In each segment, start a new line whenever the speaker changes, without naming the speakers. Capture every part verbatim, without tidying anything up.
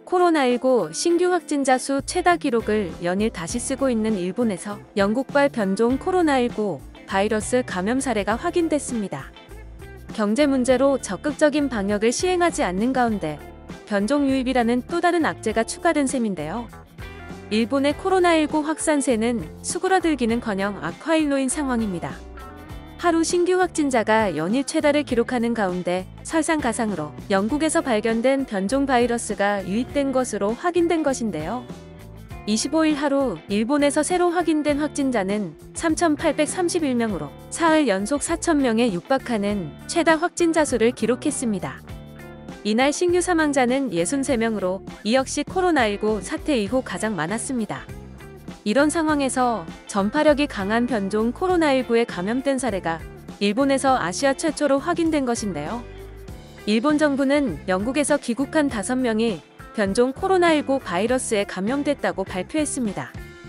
코로나십구 신규 확진자 수 최다 기록을 연일 다시 쓰고 있는 일본에서 영국발 변종 코로나십구 바이러스 감염 사례가 확인됐습니다. 경제 문제로 적극적인 방역을 시행하지 않는 가운데 변종 유입이라는 또 다른 악재가 추가된 셈인데요. 일본의 코로나십구 확산세는 수그러들기는커녕 악화일로인 상황입니다. 하루 신규 확진자가 연일 최다를 기록하는 가운데 설상가상으로 영국에서 발견된 변종 바이러스가 유입된 것으로 확인된 것인데요. 이십오일 하루 일본에서 새로 확인된 확진자는 삼천팔백삼십일 명으로 사흘 연속 사천 명에 육박하는 최다 확진자 수를 기록했습니다. 이날 신규 사망자는 육십삼 명으로 이 역시 코로나십구 사태 이후 가장 많았습니다. 이런 상황에서 전파력이 강한 변종 코로나십구에 감염된 사례가 일본에서 아시아 최초로 확인된 것인데요. 일본 정부는 영국에서 귀국한 다섯 명이 변종 코로나십구 바이러스에 감염됐다고 발표했습니다.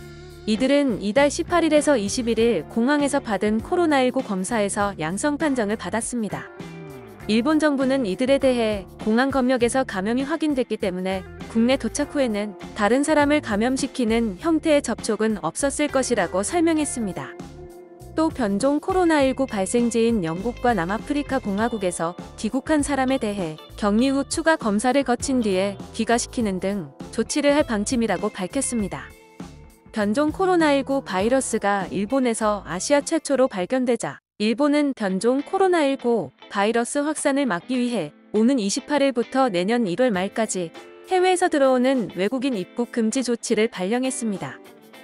이들은 이달 십팔일에서 이십일일 공항에서 받은 코로나십구 검사에서 양성 판정을 받았습니다. 일본 정부는 이들에 대해 공항 검역에서 감염이 확인됐기 때문에 국내 도착 후에는 다른 사람을 감염시키는 형태의 접촉은 없었을 것이라고 설명했습니다. 또 변종 코로나십구 발생지인 영국과 남아프리카 공화국에서 귀국한 사람에 대해 격리 후 추가 검사를 거친 뒤에 귀가시키는 등 조치를 할 방침이라고 밝혔습니다. 변종 코로나십구 바이러스가 일본에서 아시아 최초로 발견되자 일본은 변종 코로나십구 바이러스 확산을 막기 위해 오는 이십팔일부터 내년 일월 말까지 해외에서 들어오는 외국인 입국 금지 조치를 발령했습니다.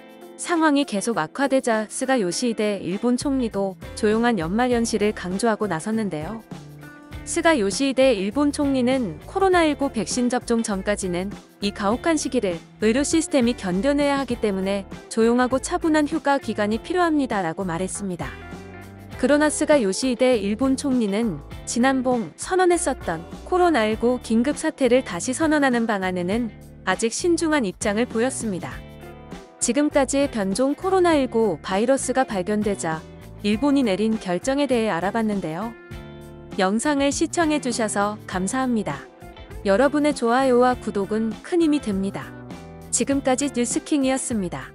상황이 계속 악화되자 스가 요시히데 일본 총리도 조용한 연말 연시를 강조하고 나섰는데요. 스가 요시히데 일본 총리는 코로나십구 백신 접종 전까지는 이 가혹한 시기를 의료 시스템이 견뎌내야 하기 때문에 조용하고 차분한 휴가 기간이 필요합니다라고 말했습니다. 그러나 스가 요시히데 일본 총리는 지난 봄 선언했었던 코로나십구 긴급 사태를 다시 선언하는 방안에는 아직 신중한 입장을 보였습니다. 지금까지 변종 코로나십구 바이러스가 발견되자 일본이 내린 결정에 대해 알아봤는데요. 영상을 시청해주셔서 감사합니다. 여러분의 좋아요와 구독은 큰 힘이 됩니다. 지금까지 뉴스킹이었습니다.